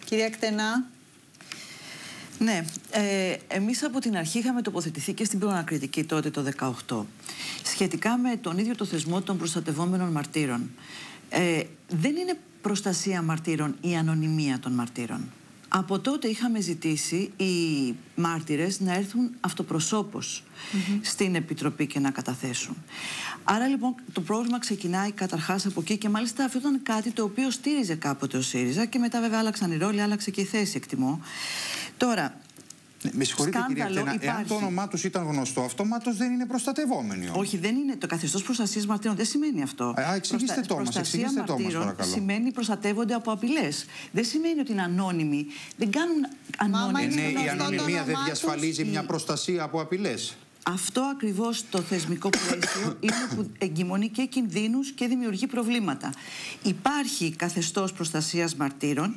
Κυρία Κτενά. Ναι, εμείς από την αρχή είχαμε τοποθετηθεί και στην προανακριτική τότε το 2018 σχετικά με τον ίδιο το θεσμό των προστατευόμενων μαρτύρων. Δεν είναι προστασία μαρτύρων η ανωνυμία των μαρτύρων. Από τότε είχαμε ζητήσει οι μάρτυρες να έρθουν αυτοπροσώπως στην Επιτροπή και να καταθέσουν. Άρα λοιπόν το πρόβλημα ξεκινάει καταρχάς από εκεί και μάλιστα αυτό ήταν κάτι το οποίο στήριζε κάποτε ο ΣΥΡΙΖΑ και μετά βέβαια άλλαξαν οι ρόλοι, άλλαξε και η θέση, εκτιμώ. Τώρα, με συγχωρείτε κυρία Κτενά, εάν το όνομά τους ήταν γνωστό, αυτομάτως δεν είναι προστατευόμενοι. Όχι, δεν είναι. Το καθεστώς προστασίας μαρτύρων δεν σημαίνει αυτό. Εξηγήστε το μας, παρακαλώ. Σημαίνει προστατεύονται από απειλές. Δεν σημαίνει ότι είναι ανώνυμοι. Δεν κάνουν ανώνυμοι. Η ανωνυμία δεν διασφαλίζει μια προστασία από απειλές. Αυτό ακριβώς το θεσμικό πλαίσιο είναι που εγκυμονεί και κινδύνους και δημιουργεί προβλήματα. Υπάρχει καθεστώς προστασίας μαρτύρων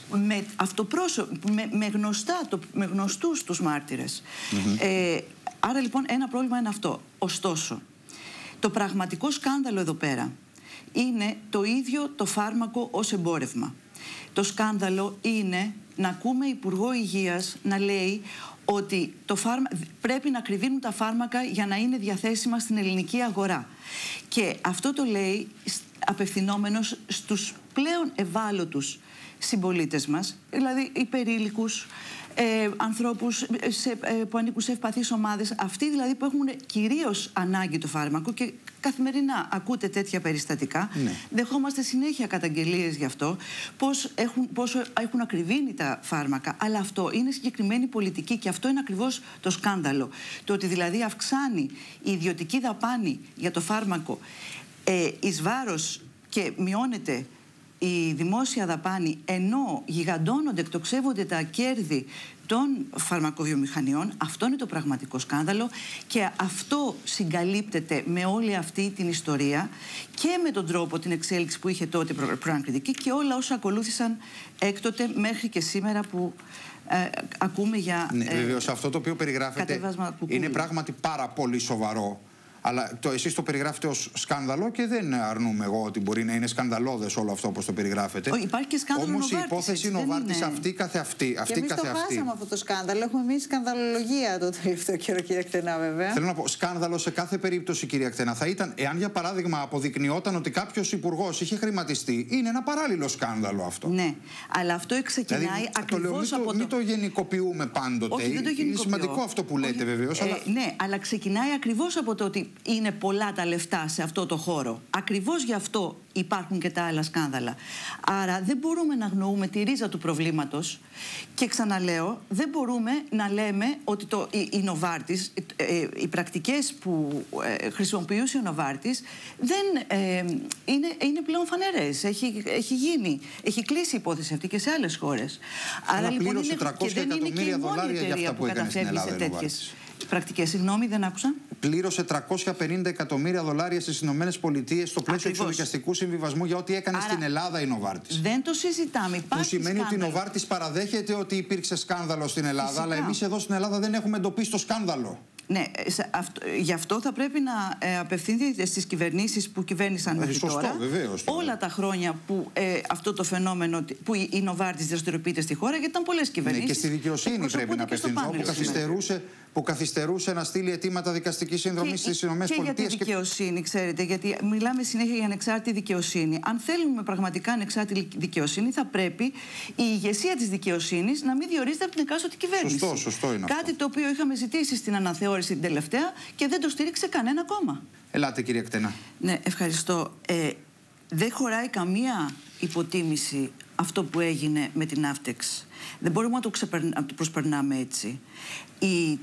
με γνωστούς τους μάρτυρες. Άρα λοιπόν ένα πρόβλημα είναι αυτό. Ωστόσο, το πραγματικό σκάνδαλο εδώ πέρα είναι το ίδιο το φάρμακο ως εμπόρευμα. Το σκάνδαλο είναι να ακούμε Υπουργό Υγείας να λέει ότι πρέπει να κρυβίνουν τα φάρμακα για να είναι διαθέσιμα στην ελληνική αγορά. Και αυτό το λέει απευθυνόμενος στους πλέον ευάλωτους συμπολίτες μας, δηλαδή υπερήλικους, ανθρώπους που ανήκουν σε ευπαθείς ομάδες, αυτοί δηλαδή που έχουν κυρίως ανάγκη το φάρμακο και καθημερινά ακούτε τέτοια περιστατικά. Δεχόμαστε συνέχεια καταγγελίες γι' αυτό, πόσο έχουν ακριβήνει τα φάρμακα, αλλά αυτό είναι συγκεκριμένη πολιτική και αυτό είναι ακριβώς το σκάνδαλο. Το ότι δηλαδή αυξάνει η ιδιωτική δαπάνη για το φάρμακο εις βάρος και μειώνεται η δημόσια δαπάνη, ενώ γιγαντώνονται, εκτοξεύονται τα κέρδη των φαρμακοβιομηχανιών, αυτό είναι το πραγματικό σκάνδαλο και αυτό συγκαλύπτεται με όλη αυτή την ιστορία και με τον τρόπο, την εξέλιξη που είχε τότε προανακριτική και όλα όσα ακολούθησαν έκτοτε μέχρι και σήμερα που ακούμε για... Ναι, βεβαίως αυτό το οποίο περιγράφεται είναι πράγματι πάρα πολύ σοβαρό. Αλλά εσείς το περιγράφετε ως σκάνδαλο και δεν αρνούμε εγώ ότι μπορεί να είναι σκανδαλώδες όλο αυτό όπως το περιγράφετε. Υπάρχει και σκάνδαλο όμως η υπόθεση Νοβάρτης αυτή καθεαυτή. Και εμείς το χάσαμε αυτό το σκάνδαλο. Έχουμε εμείς σκανδαλολογία το τελευταίο καιρό, κυρία Κτενά, βέβαια. Θέλω να πω, σκάνδαλο σε κάθε περίπτωση, κυρία Κτενά, θα ήταν εάν για παράδειγμα αποδεικνυόταν ότι κάποιος υπουργός είχε χρηματιστεί. Είναι ένα παράλληλο σκάνδαλο αυτό. Ναι, αλλά αυτό ξεκινάει δηλαδή, ακριβώς από μην το γενικοποιούμε πάντοτε. Όχι, δεν το γενικοποιώ. Είναι σημαντικό αυτό που λέτε βεβαίως. Ναι, αλλά ξεκινάει ακριβώς από το ότι είναι πολλά τα λεφτά σε αυτό το χώρο. Ακριβώς γι' αυτό υπάρχουν και τα άλλα σκάνδαλα. Άρα δεν μπορούμε να αγνοούμε τη ρίζα του προβλήματος και ξαναλέω, δεν μπορούμε να λέμε ότι η Νοβάρτης, οι πρακτικές που χρησιμοποιούσε ο Νοβάρτης δεν είναι πλέον φανερές. Έχει γίνει, έχει κλείσει η υπόθεση αυτή και σε άλλες χώρες. Άρα λοιπόν πλήρωσε 300 εκατομμύρια δολάρια για αυτά που έκανε στην Ελλάδα η Νοβάρτης. Πρακτικές, συγγνώμη, δεν άκουσα. Πλήρωσε 350 εκατομμύρια δολάρια στις Ηνωμένες Πολιτείες στο πλαίσιο εξοδικαστικού συμβιβασμού για ό,τι έκανε στην Ελλάδα η Νοβάρτης. Δεν το συζητάμε. Που σημαίνει ότι η Νοβάρτης παραδέχεται ότι υπήρξε σκάνδαλο στην Ελλάδα, φυσικά, αλλά εμείς εδώ στην Ελλάδα δεν έχουμε εντοπίσει το σκάνδαλο. Ναι, γι' αυτό θα πρέπει να απευθύνεται στις κυβερνήσεις που κυβέρνησαν μέχρι τώρα. Βεβαίως, όλα τα χρόνια που αυτό το φαινόμενο, που η Νοβάρτης δραστηριοποιείται στη χώρα, γιατί ήταν πολλές κυβερνήσεις. Ναι, και στη δικαιοσύνη πρέπει να απευθυνθώ, που καθυστερούσε να στείλει αιτήματα δικαστικής συνδρομής στις ΗΠΑ. Και για τη δικαιοσύνη, ξέρετε, γιατί μιλάμε συνέχεια για ανεξάρτητη δικαιοσύνη. Αν θέλουμε πραγματικά ανεξάρτητη δικαιοσύνη, θα πρέπει η ηγεσία της δικαιοσύνης να μην διορίζεται από την εκάστοτε κυβέρνηση. Σωστό είναι αυτό. Κάτι το οποίο είχαμε ζητήσει στην αναθεώρηση την τελευταία και δεν το στήριξε κανένα κόμμα. Ελάτε, κυρία Κτενά. Ναι, ευχαριστώ. Δεν χωράει καμία υποτίμηση αυτό που έγινε με την Ναύτεξ. Δεν μπορούμε να το προσπερνάμε έτσι. Η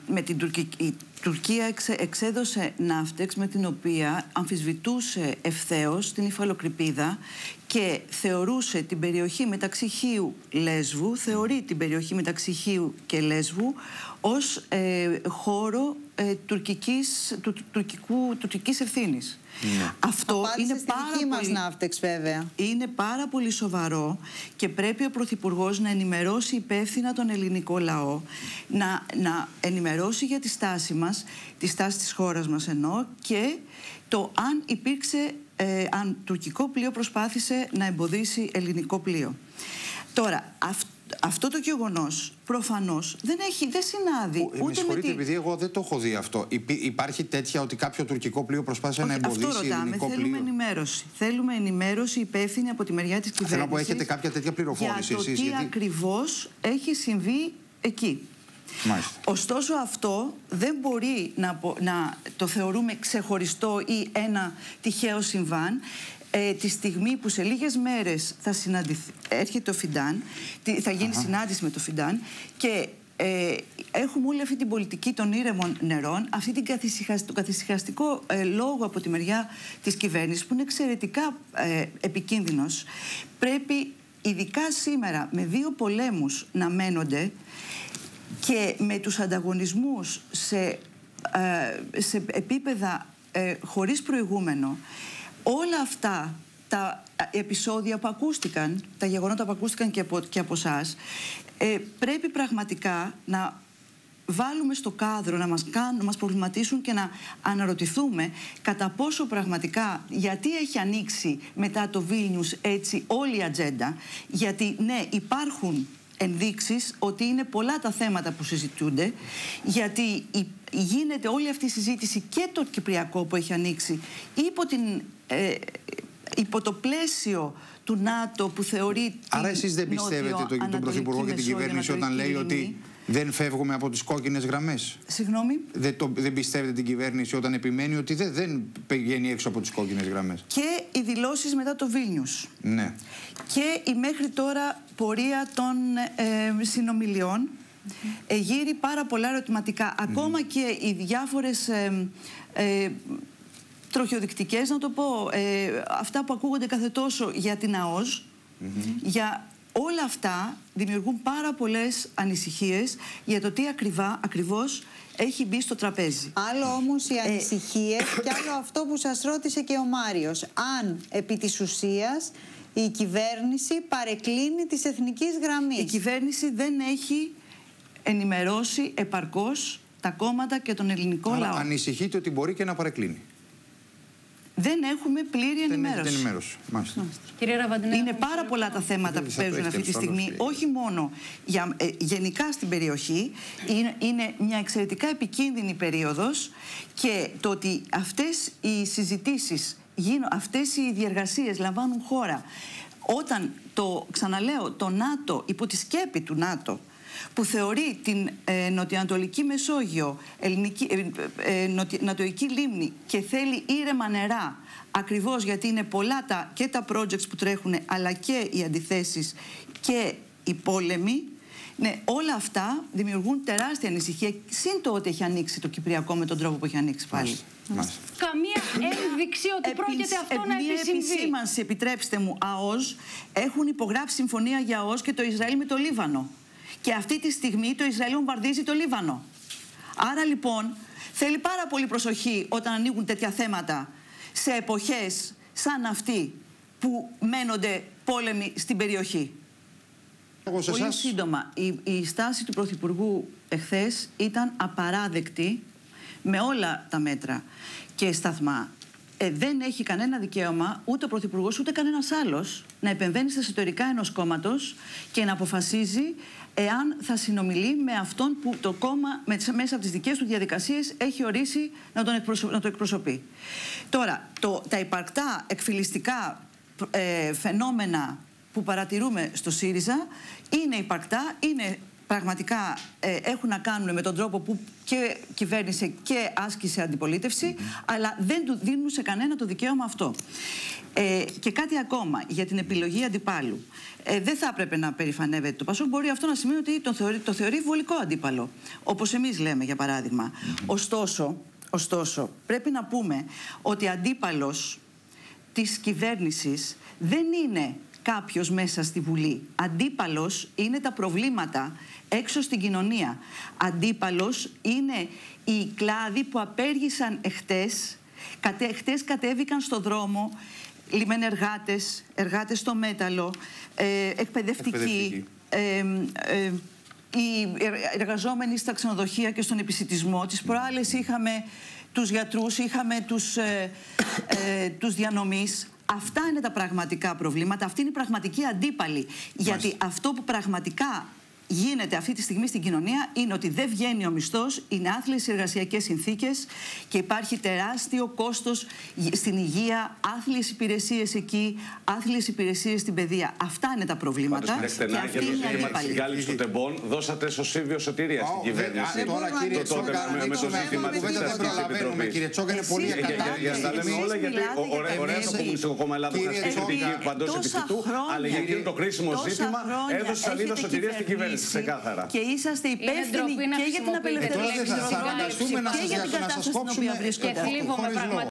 Τουρκία εξέδωσε Ναύτεξ με την οποία αμφισβητούσε ευθέως την υφαλοκρηπίδα και θεωρούσε την περιοχή μεταξύ Χίου Λέσβου, θεωρεί την περιοχή μεταξύ Χίου και Λέσβου ως χώρο τουρκικής ευθύνης. Αυτό είναι πάρα πολύ σοβαρό και πρέπει ο Πρωθυπουργός να ενημερώσει υπεύθυνα τον ελληνικό λαό, να ενημερώσει για τη στάση μας, τη στάση της χώρας μας εννοώ, και το αν υπήρξε, αν τουρκικό πλοίο προσπάθησε να εμποδίσει ελληνικό πλοίο. Τώρα, αυτό το γεγονός προφανώς δεν συνάδει ούτε με συγχωρείτε, επειδή εγώ δεν το έχω δει αυτό. Υπάρχει τέτοια ότι κάποιο τουρκικό πλοίο προσπάθησε να εμποδίσει ελληνικό πλοίο? Θέλουμε ενημέρωση. Θέλουμε ενημέρωση υπεύθυνη από τη μεριά της κυβέρνησης. Θέλω να πω, έχετε κάποια τέτοια πληροφόρηση για το εσείς? τι ακριβώς έχει συμβεί εκεί. Μάλιστα. Ωστόσο αυτό δεν μπορεί να το θεωρούμε ξεχωριστό ή ένα τυχαίο συμβάν. Τη στιγμή που σε λίγες μέρες θα έρχεται ο Φιντάν, θα γίνει συνάντηση με το Φιντάν και έχουμε όλη αυτή την πολιτική των ήρεμων νερών, αυτή τον καθησυχαστικό λόγο από τη μεριά της κυβέρνησης που είναι εξαιρετικά επικίνδυνος. Πρέπει ειδικά σήμερα με 2 πολέμους να μένονται και με τους ανταγωνισμούς σε επίπεδα χωρίς προηγούμενο, όλα αυτά τα επεισόδια που ακούστηκαν, τα γεγονότα που ακούστηκαν και από εσάς, πρέπει πραγματικά να βάλουμε στο κάδρο, να μας προβληματίσουν και να αναρωτηθούμε κατά πόσο πραγματικά, γιατί έχει ανοίξει μετά το Βίλνιους έτσι όλη η ατζέντα, γιατί ναι, υπάρχουν ενδείξεις ότι είναι πολλά τα θέματα που συζητούνται, γιατί γίνεται όλη αυτή η συζήτηση και το Κυπριακό που έχει ανοίξει υπό το πλαίσιο του ΝΑΤΟ που θεωρεί... Άρα εσείς δεν πιστεύετε τον Πρωθυπουργό και την κυβέρνηση όταν λέει ότι δεν φεύγουμε από τις κόκκινες γραμμές? Συγγνώμη? Δεν πιστεύετε την κυβέρνηση όταν επιμένει ότι δεν πηγαίνει έξω από τις κόκκινες γραμμές? Και οι δηλώσεις μετά το Βίλνιους. Ναι. Και η μέχρι τώρα πορεία των συνομιλιών γύρει πάρα πολλά ερωτηματικά. Ακόμα και οι διάφορες τροχιοδεικτικές, να το πω, αυτά που ακούγονται κάθε τόσο για την ΑΟΣ, για όλα αυτά δημιουργούν πάρα πολλές ανησυχίες για το τι ακριβώς έχει μπει στο τραπέζι. Άλλο όμως οι ανησυχίες και άλλο αυτό που σας ρώτησε και ο Μάριος. Αν επί της ουσίας η κυβέρνηση παρεκκλίνει της εθνικής γραμμής. Η κυβέρνηση δεν έχει ενημερώσει επαρκώς τα κόμματα και τον ελληνικό λαό. Ανησυχείτε ότι μπορεί και να παρεκκλίνει? Δεν έχουμε πλήρη ενημέρωση. Κυρία Ραβαντινέ, είναι πάρα πολλά τα θέματα που παίζουν αυτή τη στιγμή, όχι μόνο γενικά στην περιοχή. Είναι μια εξαιρετικά επικίνδυνη περίοδος και το ότι αυτές οι συζητήσεις, αυτές οι διεργασίες λαμβάνουν χώρα όταν, ξαναλέω, το ΝΑΤΟ, υπό τη σκέπη του ΝΑΤΟ, που θεωρεί την νοτιοανατολική Μεσόγειο νοτιοική λίμνη και θέλει ήρεμα νερά, ακριβώς γιατί είναι πολλά και τα projects που τρέχουν, αλλά και οι αντιθέσεις και οι πόλεμοι, ναι, όλα αυτά δημιουργούν τεράστια ανησυχία. Συν το ότι έχει ανοίξει το Κυπριακό με τον τρόπο που έχει ανοίξει πάλι. Καμία ένδειξη ότι πρόκειται αυτό να επισυμβεί? Μια επισήμανση, επιτρέψτε μου, ΑΟΣ έχουν υπογράψει συμφωνία για ΑΟΣ και το Ισραήλ με το Λίβανο. Και αυτή τη στιγμή το Ισραήλ βομβαρδίζει το Λίβανο. Άρα λοιπόν θέλει πάρα πολύ προσοχή όταν ανοίγουν τέτοια θέματα σε εποχές σαν αυτή που μένονται πόλεμοι στην περιοχή. Πολύ σύντομα, η στάση του Πρωθυπουργού εχθές ήταν απαράδεκτη με όλα τα μέτρα και σταθμά. Δεν έχει κανένα δικαίωμα ούτε ο Πρωθυπουργός ούτε κανένας άλλος να επεμβαίνει στα εσωτερικά ενός κόμματος και να αποφασίζει εάν θα συνομιλεί με αυτόν που το κόμμα μέσα από τις δικές του διαδικασίες έχει ορίσει να το εκπροσωπεί. Τώρα, τα υπαρκτά εκφυλιστικά φαινόμενα που παρατηρούμε στο ΣΥΡΙΖΑ είναι υπαρκτά, είναι πραγματικά έχουν να κάνουν με τον τρόπο που και κυβέρνησε και άσκησε αντιπολίτευση, αλλά δεν του δίνουν σε κανένα το δικαίωμα αυτό. Και κάτι ακόμα για την επιλογή αντιπάλου. Δεν θα έπρεπε να περηφανεύεται το ΠΑΣΟΚ. Μπορεί αυτό να σημαίνει ότι το θεωρεί βολικό αντίπαλο, όπως εμείς λέμε, για παράδειγμα. Ωστόσο, πρέπει να πούμε ότι αντίπαλος της κυβέρνησης δεν είναι κάποιος μέσα στη Βουλή. Αντίπαλος είναι τα προβλήματα έξω στην κοινωνία. Αντίπαλος είναι οι κλάδοι που απέργησαν εχθές. Χτες κατέβηκαν στο δρόμο λιμενεργάτες, εργάτες στο μέταλλο, εκπαιδευτικοί, οι εργαζόμενοι στα ξενοδοχεία και στον επισιτισμό. Τις προάλλες είχαμε τους γιατρούς, είχαμε τους διανομείς. Αυτά είναι τα πραγματικά προβλήματα, αυτή είναι η πραγματική αντίπαλη. Γιατί αυτό που πραγματικά γίνεται αυτή τη στιγμή στην κοινωνία είναι ότι δεν βγαίνει ο μισθός, είναι άθλιες εργασιακές συνθήκες και υπάρχει τεράστιο κόστος στην υγεία, άθλιες υπηρεσίες εκεί, άθλιες υπηρεσίες στην παιδεία. Αυτά είναι τα προβλήματα. Και αυτή είναι η αντίπαλη. Στην κάλυψη των τεμπών δώσατε σωσίβιο σωτηρία στην κυβέρνηση. Τώρα, κύριε Τσόγκα, με το ζήτημα της Εξεταστικής Επιτροπής. Κύριε Τσόγκα, είναι πολύ ακατάλληλο. Για να τα λέμε όλα, γιατί ωραία το Κομμουνιστικό Κόμμα Ελλάδας να κριτική παντός επιστητού, αλλά για εκείνο το κρίσιμο ζήτημα έδωσε σαλίδα σωτηρία στην κυβέρνηση, ξεκάθαρα. Και είσαστε υπεύθυνοι και για την απελευθερία και για την κατάσταση στην οποία βρίσκονται.